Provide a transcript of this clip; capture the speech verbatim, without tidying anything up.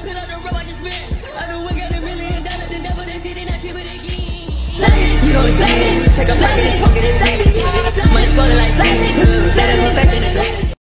put on the road, I just spent. I know we got a million dollars, and double they see they not cheaper than again. You don't say it, take a pocket and pocket and save it.